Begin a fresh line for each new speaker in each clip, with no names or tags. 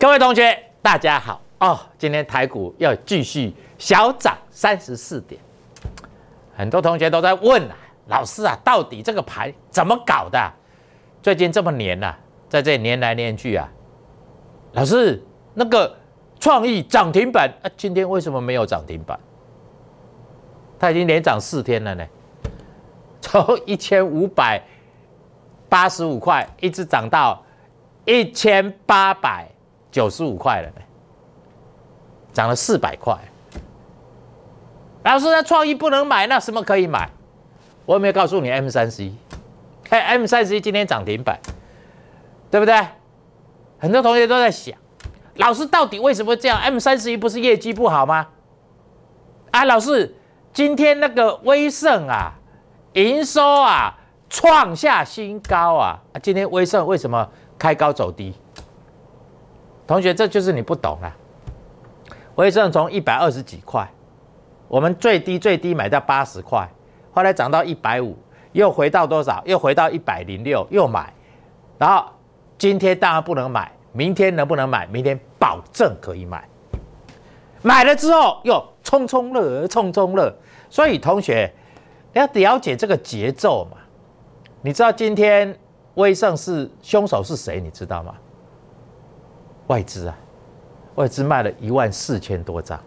各位同学，大家好哦！今天台股要继续小涨34点，很多同学都在问啊，老师啊，到底这个盘怎么搞的？最近这么黏啊，在这里黏来黏去啊，老师那个创意涨停板啊，今天为什么没有涨停板？它已经连涨4天了呢，从1585块一直涨到1895块了呢，涨了400块。老师，那创意不能买，那什么可以买？我有没有告诉你 M31？ M31 今天涨停板，对不对？很多同学都在想，老师到底为什么会这样 ？M31 不是业绩不好吗？啊，老师，今天那个威盛啊，营收啊创下新高啊！今天威盛为什么开高走低？同学，这就是你不懂啦。威盛从120几块，我们最低买到80块，后来涨到150，又回到多少？又回到106，又买。然后今天当然不能买，明天能不能买？明天保证可以买。买了之后又冲乐。所以同学要了解这个节奏嘛。你知道今天威盛是凶手是谁？你知道吗？外资啊，外资卖了14000多张。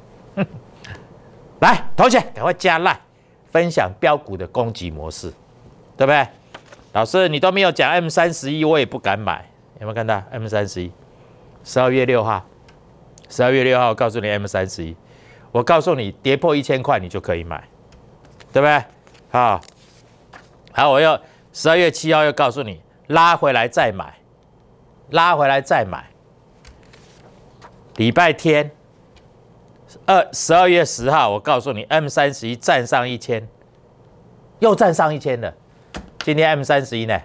来，同学赶快加 LINE 分享标股的攻击模式，对不对？老师你都没有讲 M31， 我也不敢买。有没有看到 M31？12月6号，12月6号，我告诉你 M31， 我告诉你跌破1000块你就可以买，对不对？好，我又12月7号又告诉你拉回来再买，礼拜天12月10号，我告诉你 M31 站上1000，又站上1000了。今天 M31 呢？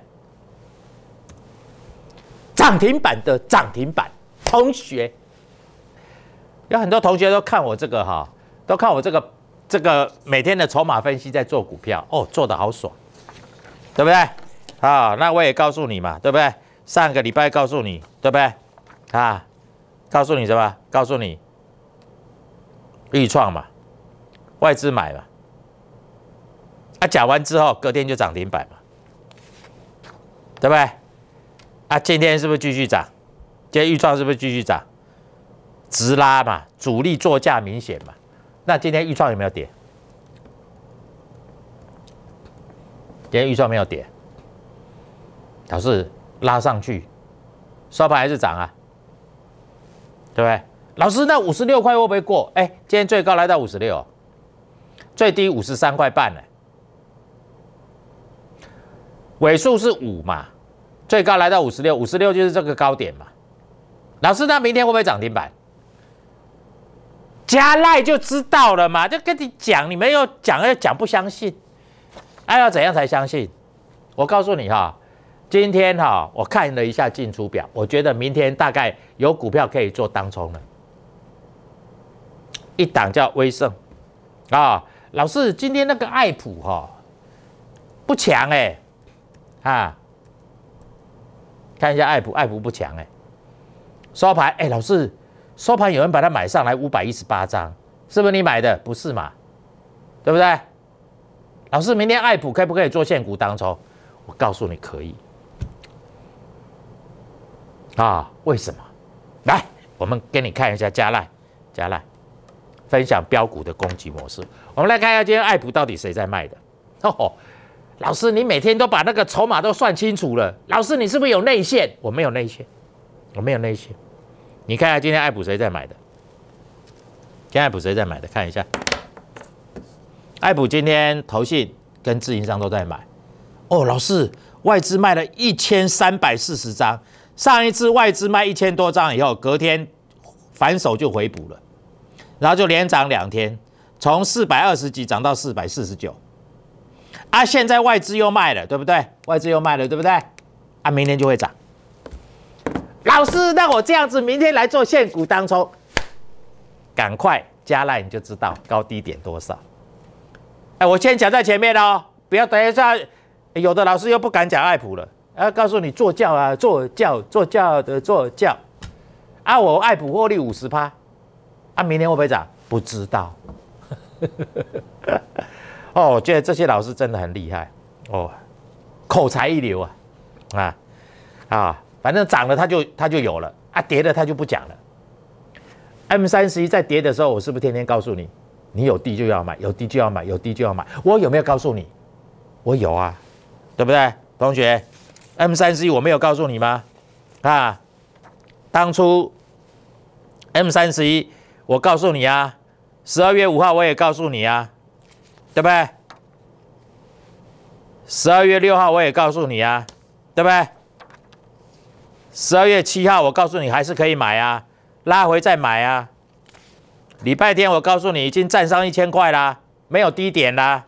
涨停板的涨停板，同学有很多同学都看我这个哈，都看我这个每天的筹码分析在做股票哦，做得好爽，对不对？啊，那我也告诉你嘛，对不对？上个礼拜告诉你，对不对？啊，告诉你什么？告诉你预创嘛，外资买嘛，啊，讲完之后隔天就涨停板嘛，对不对？啊，今天是不是继续涨？今天预创是不是继续涨？直拉嘛，主力作价明显嘛。那今天预创有没有跌？今天预创没有跌，老师拉上去，收盘还是涨啊，对不对？老师，那56块会不会过？哎，今天最高来到56，最低53块半呢，尾数是5嘛，最高来到56就是这个高点嘛。老师，那明天会不会涨停板？加赖就知道了嘛，就跟你讲，你们又讲不相信，要怎样才相信？我告诉你哈，今天哈，我看了一下进出表，我觉得明天大概有股票可以做当冲了。一档叫威盛啊，老师，今天那个爱普哈不强哎，啊，看一下爱普不强哎，收盘哎，老师。收盘有人把它买上来518张，是不是你买的？不是嘛？对不对？老师，明天爱普可不可以做现股当冲？我告诉你可以。啊，为什么？来，我们给你看一下加赖，分享标股的攻击模式。我们来看一下今天爱普到底谁在卖的。哦，老师，你每天都把那个筹码都算清楚了。老师，你是不是有内线？我没有内线。你看一下今天爱普谁在买的？看一下，爱普今天投信跟自营商都在买。哦，老师，外资卖了1340张，上一次外资卖1000多张以后，隔天反手就回补了，然后就连涨2天，从420几涨到449。啊，现在外资又卖了，对不对？啊，明天就会涨。老师，那我这样子明天来做现股当冲，赶快加赖你就知道高低点多少。哎，我先讲在前面哦，不要等一下有的老师又不敢讲爱普了，告诉你做教啊，做教。 啊，我爱普获利50%，啊，明年会不会涨？不知道。哦，我觉得这些老师真的很厉害哦，口才一流反正涨了他就有了啊，跌了他就不讲了。M31在跌的时候，我是不是天天告诉你，你有低就要买，有低就要买，有低就要买？我有没有告诉你？我有啊，对不对，同学？M31我没有告诉你吗？啊，当初 M31我告诉你啊，12月5号我也告诉你啊，对不对？12月6号我也告诉你啊，对不对？12月7号我告诉你还是可以买啊，拉回再买啊。礼拜天我告诉你已经站上1000块啦，没有低点啦。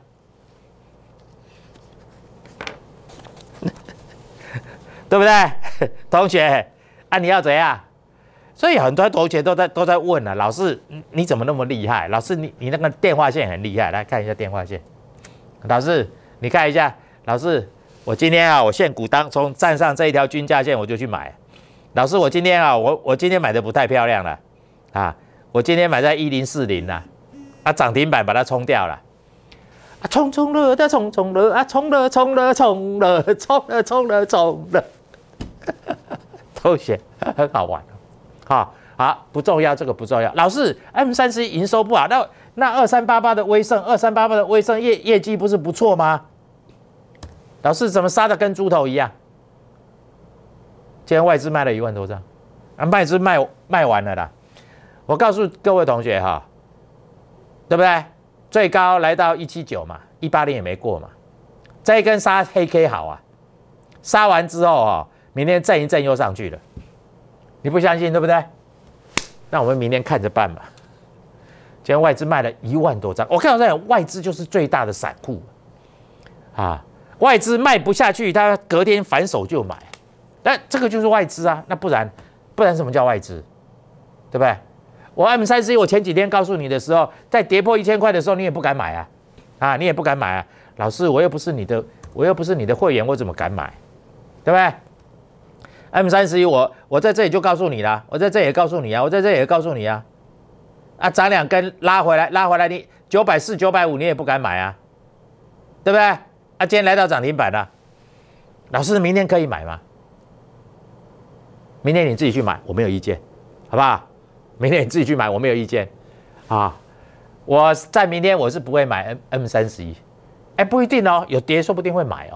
对不对，同学？啊，你要怎样？所以很多同学都在问啊，老师你怎么那么厉害？老师你那个电话线很厉害，来看一下电话线。老师你看一下，老师我今天啊，我现股当中站上这一条均价线我就去买。老师我今天啊，我今天买的不太漂亮了啊，我今天买在1040啦，啊涨停板把它冲掉了。啊，冲了的冲了啊，冲了，同学很好玩好，不重要，这个不重要。老师 M31营收不好，那2388的威盛业绩不是不错吗？老师怎么杀的跟猪头一样？今天外资卖了1万多张，啊，外资卖完了啦。我告诉各位同学对不对？最高来到179嘛，180也没过嘛。这一根杀黑 K 好啊，杀完之后明天震一震又上去了。你不相信对不对？那我们明天看着办嘛。今天外资卖了1万多张，我看到这外资就是最大的散户外资卖不下去，他隔天反手就买，那这个就是外资啊。那不然什么叫外资？对不对？我 M31我前几天告诉你的时候，在跌破1000块的时候，你也不敢买你也不敢买啊。老师，我又不是你的会员，我怎么敢买？对不对？M31我在这里就告诉你啦，我在这里也告诉你啊，我在这里也告诉你啊。涨2根拉回来，你940、950你也不敢买啊，对不对？今天来到涨停板了，老师明天可以买吗？明天你自己去买，我没有意见，好不好？明天你自己去买，我没有意见我在明天我是不会买 M31，不一定哦，有跌说不定会买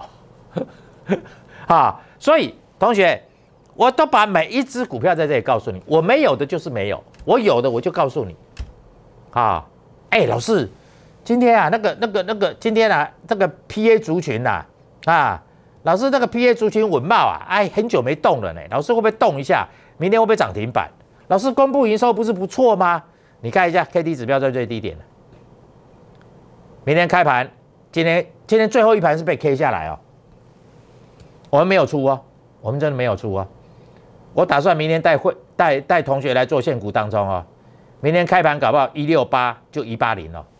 所以同学，我都把每一只股票在这里告诉你，我没有的就是没有，我有的我就告诉你老师，今天今天这个 PA 族群老师这个 PA 族群稳懋很久没动了呢，老师会不会动一下？明天会不会涨停板？老师公布营收不是不错吗？你看一下 KD 指标在最低点了。明天开盘，今天最后一盘是被 K 下来我们没有出我们真的没有出我打算明天带同学来做现股当中明天开盘搞不好168就180了。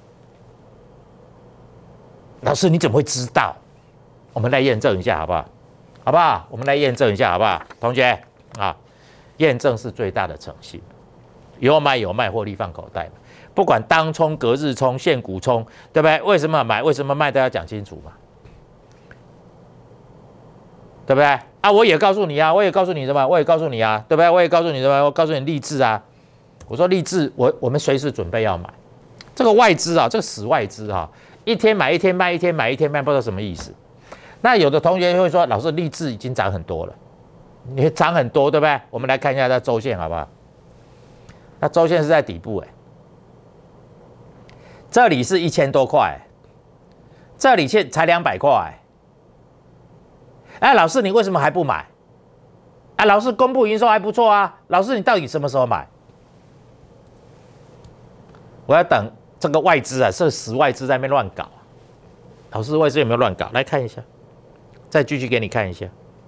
老师你怎么会知道？我们来验证一下好不好？好不好？我们来验证一下好不好？同学验证是最大的诚信，有买有卖，获利放口袋嘛。不管当冲、隔日冲、现股冲，对不对？为什么买、为什么卖都要讲清楚嘛，对不对？我也告诉你我也告诉你什么？我也告诉你对不对？我也告诉你什么？我告诉你励志我说励志，我们随时准备要买。这个外资这个死外资一天买一天卖，一天买一天卖，不知道什么意思。那有的同学会说，老师励志已经涨很多了。你涨很多，对不对？我们来看一下它周线，好不好？那周线是在底部，这里是1000多块，这里才200块，老师你为什么还不买？老师公布营收还不错老师你到底什么时候买？我要等这个外资这死外资在那边乱搞。老师外资有没有乱搞？来看一下，再继续给你看一下。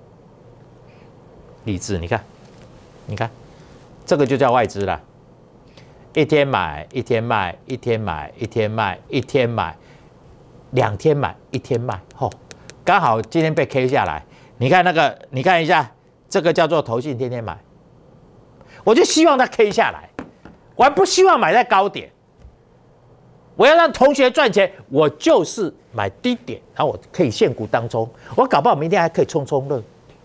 励志，你看，这个就叫外资啦。一天买，一天卖，一天买，一天卖，一天买，2天买，1天卖，刚好今天被 K 下来。你看你看一下，这个叫做投信天天买。 我就希望它 K 下来，我还不希望买在高点。我要让同学赚钱，我就是买低点，然后我可以现股当冲，我搞不好明天还可以冲冲乐。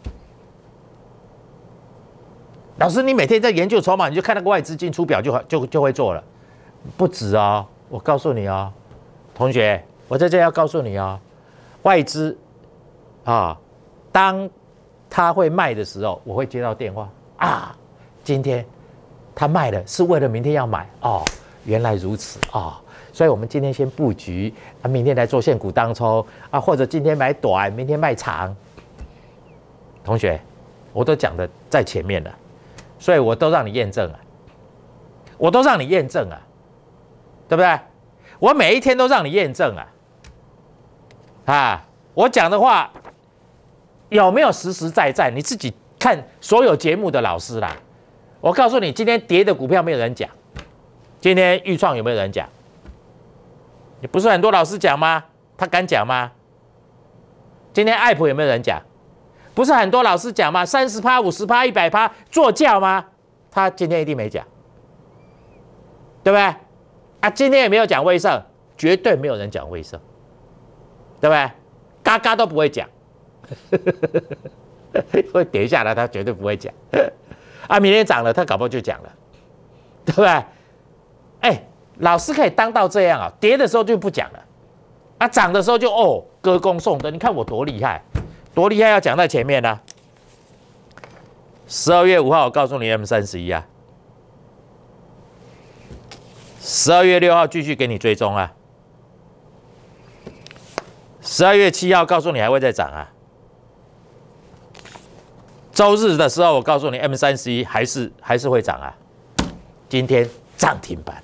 老师，你每天在研究筹码，你就看那个外资进出表就会做了，不止哦。我告诉你哦，同学，我在这要告诉你哦，外资啊，当他会卖的时候，我会接到电话啊，今天他卖了，是为了明天要买哦，原来如此哦，所以我们今天先布局啊，明天来做现股当冲啊，或者今天买短，明天卖长。同学，我都讲的在前面了。所以我都让你验证啊，我都让你验证啊，对不对？我每一天都让你验证啊，我讲的话有没有实实在在？你自己看所有节目的老师啦。我告诉你，今天跌的股票没有人讲，今天预创有没有人讲？你不是很多老师讲吗？他敢讲吗？今天爱普有没有人讲？不是很多老师讲吗？30%、50%、100%做教吗？他今天一定没讲，对不对？啊，今天也没有讲威盛，绝对没有人讲威盛，对不对？嘎嘎都不会讲，会跌下来他绝对不会讲。啊，明天涨了他搞不好就讲了，对不对？哎，老师可以当到这样啊，跌的时候就不讲了，啊，涨的时候就歌功颂德，你看我多厉害。多厉害！要讲在前面呢、啊。12月5号，我告诉你 M31啊。12月6号继续给你追踪啊。12月7号告诉你还会再涨啊。周日的时候我告诉你 M31还是会涨啊。今天涨停板。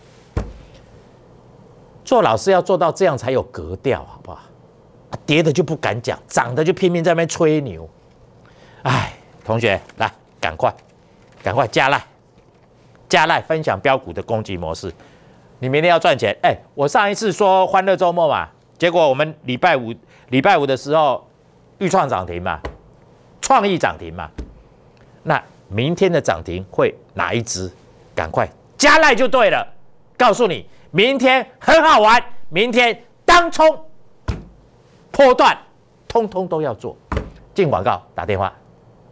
做老师要做到这样才有格调，好不好？跌的就不敢讲，涨的就拼命在那边吹牛。哎，同学，来，赶快加赖分享标股的攻击模式。你明天要赚钱。哎，我上一次说欢乐周末嘛，结果我们礼拜五的时候，预创涨停嘛，创意涨停嘛。那明天的涨停会哪一支？赶快加赖就对了。告诉你，明天很好玩，明天当冲。波段，通通都要做。进广告，打电话。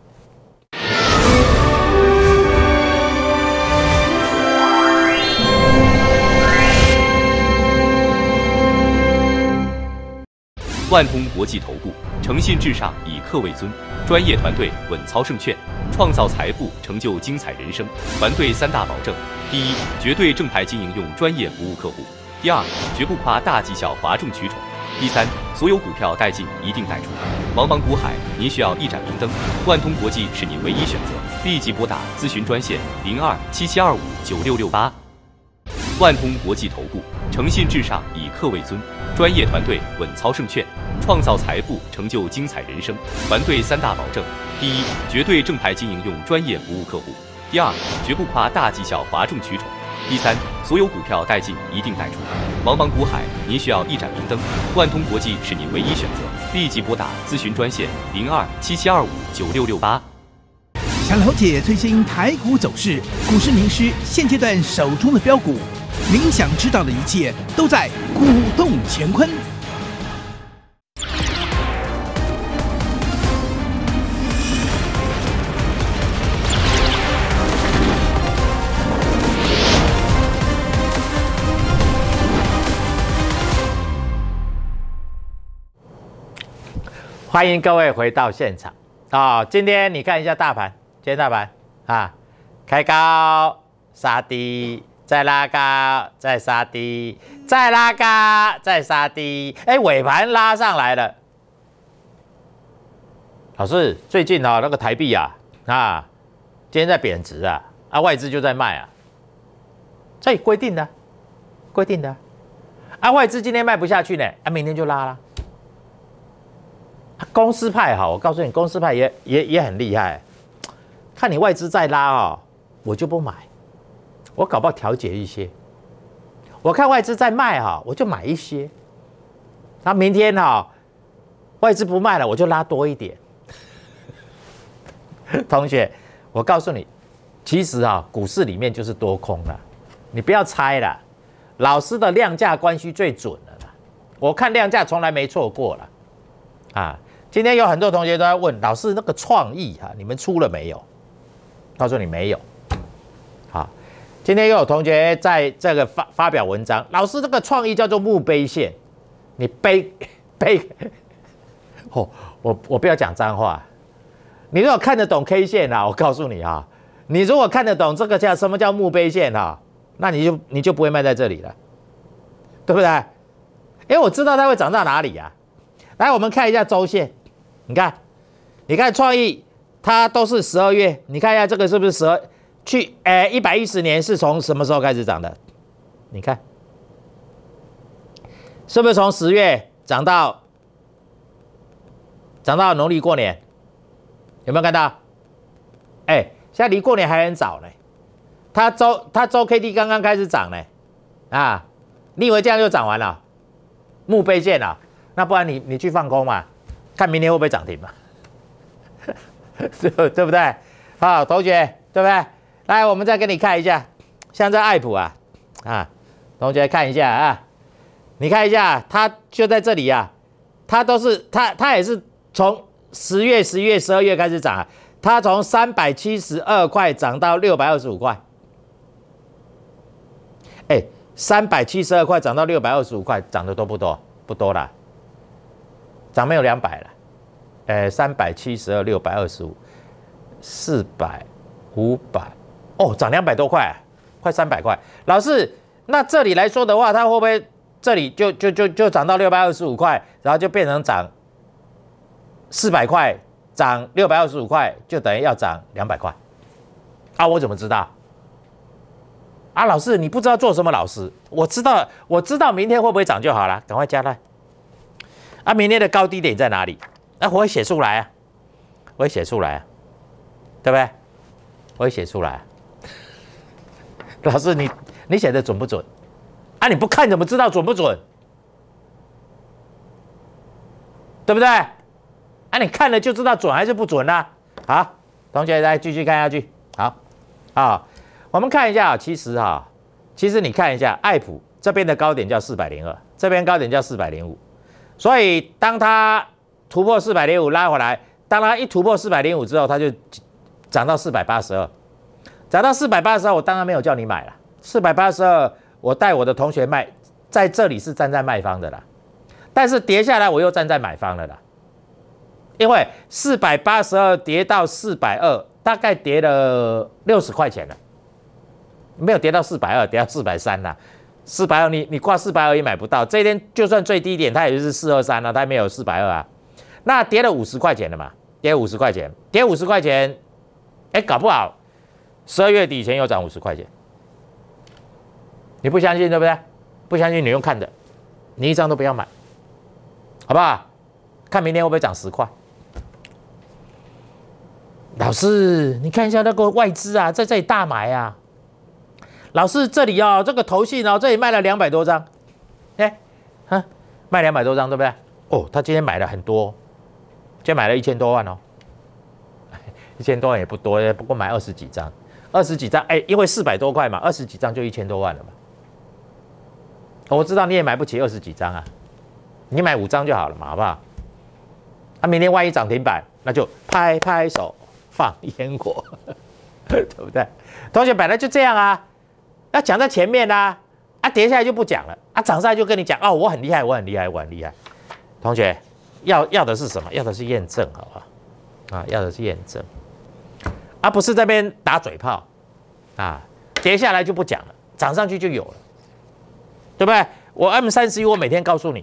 万通国际投顾，诚信至上，以客为尊，专业团队稳操胜券，创造财富，成就精彩人生。团队3大保证：第一，绝对正牌经营，用专业服务客户；第二，绝不夸大绩效，哗众取宠。第三，所有股票带进一定带出。茫茫股海，您需要一盏明灯，万通国际是您唯一选择。立即拨打咨询专线02-7725-9668。万通国际投顾，诚信至上，以客为尊，专业团队稳操胜券，创造财富，成就精彩人生。团队3大保证：第一，绝对正牌经营，用专业服务客户；第二，绝不夸大绩效，哗众取宠。第三，所有股票带进一定带出。茫茫股海，您需要一盏明灯，万通国际是您唯一选择。立即拨打咨询专线02-7725-9668。
想了解最新台股走势，股市名师现阶段手中的标股，您想知道的一切都在股动乾坤。
欢迎各位回到现场啊！今天你看一下大盘，今天大盘啊，开高杀低，再拉高，再杀低，再拉高，再杀低，哎，尾盘拉上来了。老师，最近那个台币啊，今天在贬值啊，外资就在卖啊，这规定的，外资今天卖不下去呢，明天就拉了。公司派好，我告诉你，公司派也很厉害。看你外资再拉我就不买，我搞不好调节一些。我看外资在卖我就买一些。那明天外资不卖了，我就拉多一点。同学，我告诉你， 其实啊，股市里面就是多空了，你不要猜了。老师的量价关系最准了啦，我看量价从来没错过了。啊，今天有很多同学都在问老师那个创意哈，你们出了没有？告诉你没有。好，今天又有同学在这个发表文章，老师这个创意叫做墓碑线，你碑，哦，我不要讲脏话，你如果看得懂 K 线啊，我告诉你啊，你如果看得懂这个叫什么叫墓碑线啊，那你就不会卖在这里了，对不对？因为我知道它会涨到哪里啊。来，我们看一下周线，你看创意，它都是12月，你看一下这个是不是110年是从什么时候开始涨的？你看，是不是从10月涨到农历过年？有没有看到？哎，现在离过年还很早呢。它周 K D 刚刚开始涨呢，啊，你以为这样就涨完了？墓碑线啊？那不然你去放空嘛，看明天会不会涨停嘛？对不对？好，同学，对不对？来，我们再给你看一下，像这爱普啊，同学看一下啊，你看一下，它就在这里啊，它也是从10月、11月、12月开始涨啊，它从372块涨到625块，哎，372块涨到625块，涨得多不多？不多啦。涨没有200了，372、625、400、500，哦，涨200多块，快300块。老师，那这里来说的话，它会不会这里就涨到625块，然后就变成涨400块，涨625块，就等于要涨200块？啊，我怎么知道？啊，老师，你不知道做什么？老师，我知道明天会不会涨就好了，赶快加来。啊，明天的高低点在哪里？啊，我会写出来啊，对不对？我会写出来啊。老师，你写的准不准？啊，你不看怎么知道准不准？对不对？啊，你看了就知道准还是不准啦。好，同学来继续看下去。好，我们看一下，其实你看一下，爱普这边的高点叫402，这边高点叫405。所以，当它突破405拉回来，当它一突破405之后，它就涨到482，涨到482，我当然没有叫你买了。482，我带我的同学卖，在这里是站在卖方的啦，但是跌下来我又站在买方了啦，因为482跌到420，大概跌了60块钱了，没有跌到420，跌到430啦。420你挂420也买不到，这一天就算最低点，它也就是423了，它没有420啊。那跌了50块钱了嘛？跌50块钱，哎，搞不好12月底前又涨50块钱。你不相信对不对？不相信你用看的，你一张都不要买，好不好？看明天会不会涨10块？老师，你看一下那个外资啊，在这里大买啊。老师，这里哦，这个投信哦，这里卖了200多张，卖200多张，对不对？哦，他今天买了很多，今天买了1000多万哦，1000多万也不多，不过买20几张，哎，因为400多块嘛，20几张就1000多万了嘛。我知道你也买不起20几张啊，你买5张就好了嘛，好不好？啊，明天万一涨停板，那就拍拍手放烟火，对不对？同学本来就这样啊。要讲在前面啦，跌下来就不讲了，涨上来就跟你讲哦，我很厉害。同学，要的是什么？要的是验证，好不好？要的是验证，不是这边打嘴炮，跌下来就不讲了，涨上去就有了，对不对？我 M31我每天告诉你，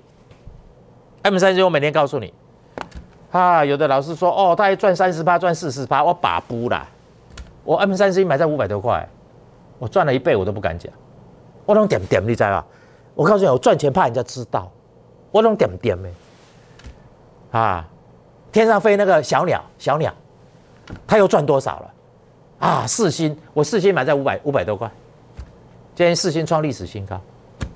有的老师说哦，他还赚30%，赚40%，我把不啦，我 M31买在500多块。我赚了1倍，我都不敢讲。我弄点，你知道吧？我告诉你，我赚钱怕人家知道。我弄点天上飞那个小鸟，它又赚多少了？世芯，我世芯买在500多块，今天世芯创历史新高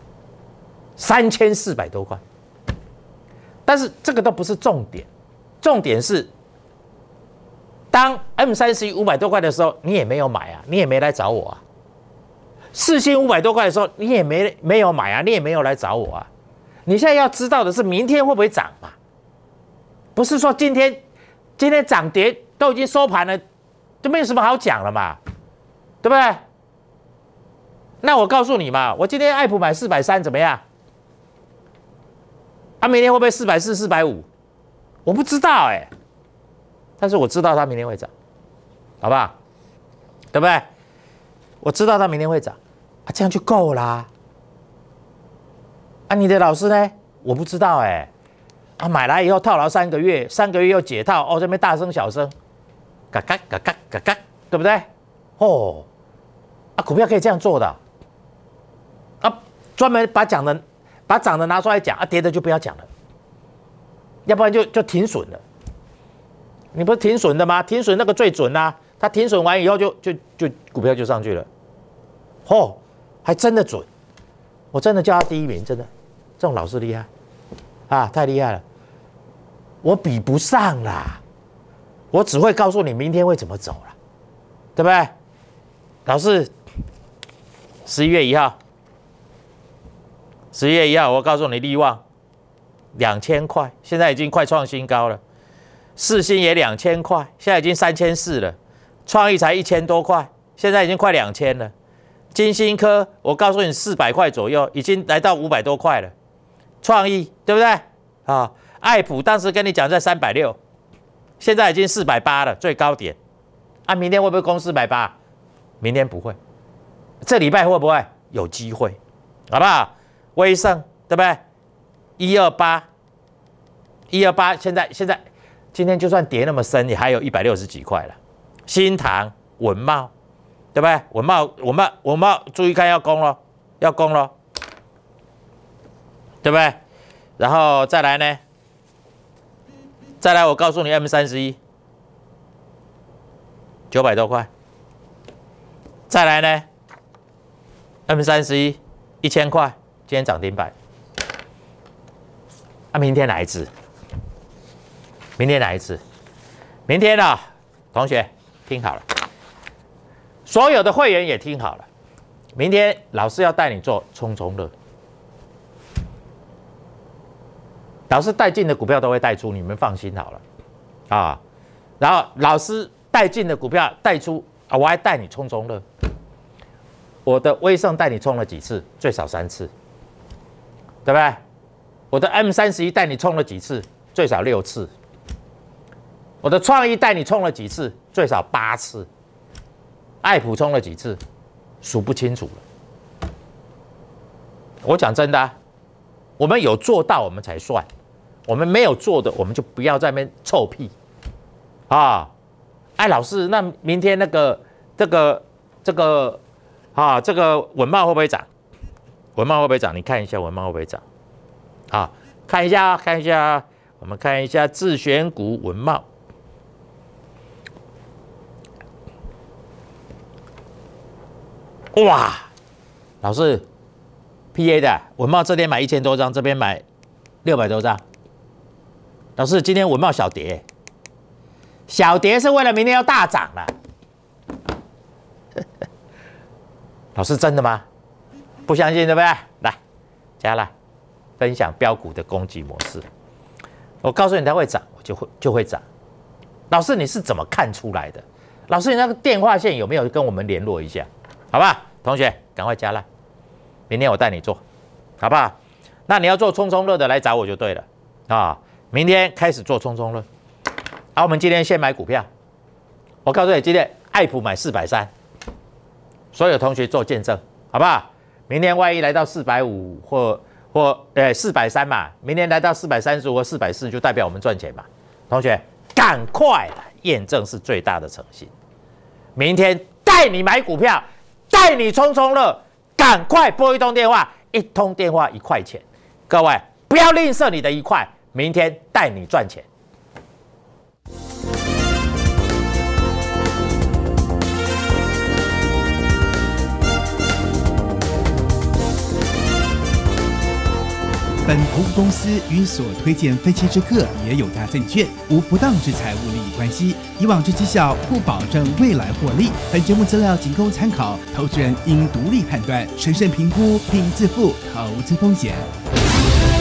，3400多块。但是这个都不是重点，重点是当 M30 500多块的时候，你也没有买啊，你也没来找我啊。世芯500多块的时候，你也没有买啊，你也没有来找我啊。你现在要知道的是，明天会不会涨嘛？不是说今天涨跌都已经收盘了，就没有什么好讲了嘛，对不对？那我告诉你嘛，我今天爱普买430怎么样？啊，明天会不会440、450？我不知道哎，但是我知道它明天会涨，好不好？对不对？我知道它明天会涨啊，这样就够啦。啊，你的老师呢？我不知道哎。啊，买来以后套牢3个月，3个月又解套，哦，这边大声小声，嘎嘎嘎嘎嘎嘎，对不对？哦，啊，股票可以这样做的，啊，专门把涨的拿出来讲，啊，跌的就不要讲了，要不然就停损了。你不是停损的吗？停损那个最准啊，它停损完以后就股票就上去了，哦，还真的准，我真的叫他第1名，真的，这种老师厉害啊，太厉害了。我比不上啦，我只会告诉你明天会怎么走了，对不对？老师，11月1号，11月1号，我告诉你，力旺2000块，现在已经快创新高了。世芯也2000块，现在已经3400了。创意才1000多块，现在已经快2000了。金星科，我告诉你400块左右，已经来到500多块了。创意对不对？啊，爱普当时跟你讲在360，现在已经480了，最高点。啊，明天会不会攻480？明天不会，这礼拜会不会有机会？好不好？威盛对不对？128，现在今天就算跌那么深，也还有160几块了。新唐、文茂，对不对？文茂，注意看要攻咯，要攻咯，对不对？然后再来呢？再来，我告诉你 M31 900多块。再来呢 ？M31 1000块，今天涨停板。啊，明天哪一支？明天哪一支？明天啊，同学听好了，所有的会员也听好了，明天老师要带你做冲冲乐。老师带进的股票都会带出，你们放心好了啊。然后老师带进的股票带出啊，我还带你冲冲乐。我的威盛带你冲了几次？最少3次，对不对？我的 M31带你冲了几次？最少6次。我的创意带你冲了几次？最少8次。爱普冲了几次？数不清楚了。我讲真的啊，我们有做到我们才算，我们没有做的，我们就不要在那边臭屁啊！哎，老师，那明天这个文茂会不会涨？文茂会不会涨？你看一下文茂会不会涨？啊，看一下，我们看一下自选股文茂。哇，老师 ，PA 的文茂这边买1000多张，这边买600多张。老师，今天文茂小跌，小跌是为了明天要大涨了。老师，真的吗？不相信对不对？来，加来分享标股的攻击模式。我告诉你它会涨，我就会涨。老师，你是怎么看出来的？老师，你那个电话线有没有跟我们联络一下？好吧，同学，赶快加来，明天我带你做，好不好？那你要做冲冲乐的来找我就对了啊！明天开始做冲冲乐。好，我们今天先买股票。我告诉你，今天爱普买430，所有同学做见证，好不好？明天万一来到450或430嘛，明天来到430或440，就代表我们赚钱嘛。同学，赶快来验证是最大的诚信。明天带你买股票，带你冲冲乐，赶快拨一通电话，1通电话1块钱。各位不要吝啬你的1块，明天带你赚钱。
本投顾公司与所推荐分期之客也有大证券，无不当之财务利益关系。以往之绩效不保证未来获利。本节目资料仅供参考，投资人应独立判断、审慎评估并自负投资风险。